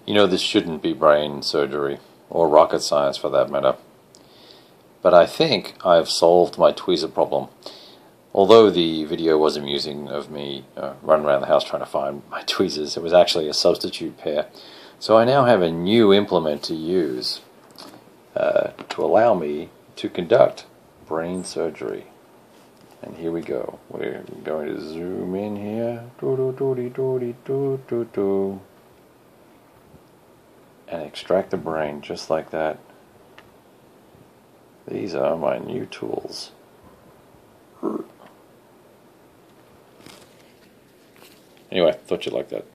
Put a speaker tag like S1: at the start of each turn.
S1: You know, this shouldn't be brain surgery, or rocket science for that matter. But I think I've solved my tweezer problem. Although the video was amusing of me running around the house trying to find my tweezers, it was actually a substitute pair. So I now have a new implement to use to allow me to conduct brain surgery. And here we go. We're going to zoom in here. And extract the brain just like that. These are my new tools. Anyway, thought you'd like that.